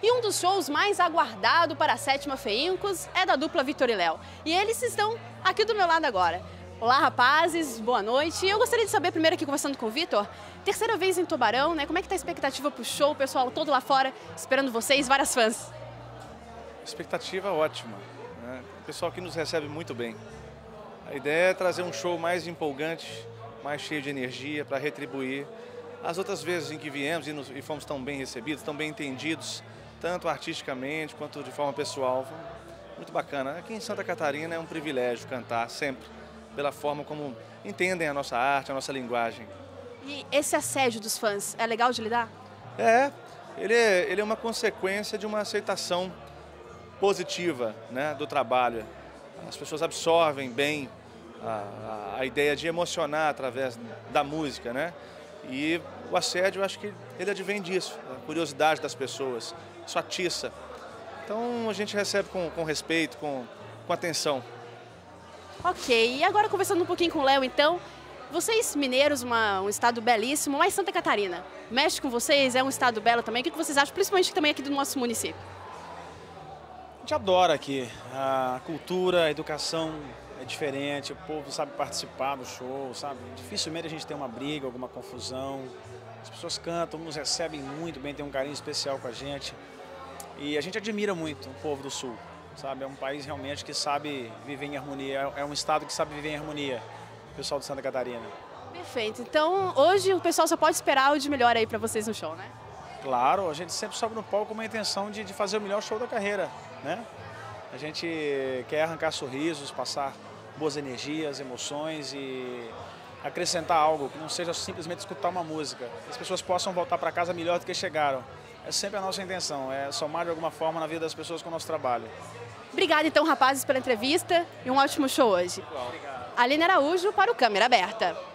E um dos shows mais aguardados para a 7ª FEINCOS é da dupla Vitor e Léo. E eles estão aqui do meu lado agora. Olá, rapazes, boa noite. Eu gostaria de saber, primeiro aqui conversando com o Vitor, terceira vez em Tubarão, né? Como é que tá a expectativa pro show, o pessoal todo lá fora esperando vocês, várias fãs? Expectativa ótima, né? O pessoal aqui nos recebe muito bem. A ideia é trazer um show mais empolgante, mais cheio de energia para retribuir as outras vezes em que viemos e fomos tão bem recebidos, tão bem entendidos, tanto artisticamente quanto de forma pessoal. Muito bacana. Aqui em Santa Catarina é um privilégio cantar sempre, pela forma como entendem a nossa arte, a nossa linguagem. E esse assédio dos fãs, é legal de lidar? Ele é uma consequência de uma aceitação positiva, né, do trabalho. As pessoas absorvem bem a ideia de emocionar através da música, né? E o assédio, eu acho que ele advém disso, a curiosidade das pessoas, isso atiça. Então a gente recebe com respeito, com atenção. Ok, e agora conversando um pouquinho com o Léo, então, vocês mineiros, um estado belíssimo, mas Santa Catarina, mexe com vocês, é um estado belo também, o que vocês acham, principalmente também aqui do nosso município? A gente adora aqui, a cultura, a educação é diferente, o povo sabe participar do show, sabe? Dificilmente a gente tem uma briga, alguma confusão, as pessoas cantam, nos recebem muito bem, tem um carinho especial com a gente e a gente admira muito o povo do Sul, sabe? É um país realmente que sabe viver em harmonia, é um estado que sabe viver em harmonia, o pessoal de Santa Catarina. Perfeito, então hoje o pessoal só pode esperar o de melhor aí pra vocês no show, né? Claro, a gente sempre sobe no palco com uma intenção de fazer o melhor show da carreira, né? A gente quer arrancar sorrisos, passar boas energias, emoções e acrescentar algo, que não seja simplesmente escutar uma música. Que as pessoas possam voltar para casa melhor do que chegaram. É sempre a nossa intenção, é somar de alguma forma na vida das pessoas com o nosso trabalho. Obrigada então, rapazes, pela entrevista e um ótimo show hoje. Obrigado. Aline Araújo para o Câmera Aberta.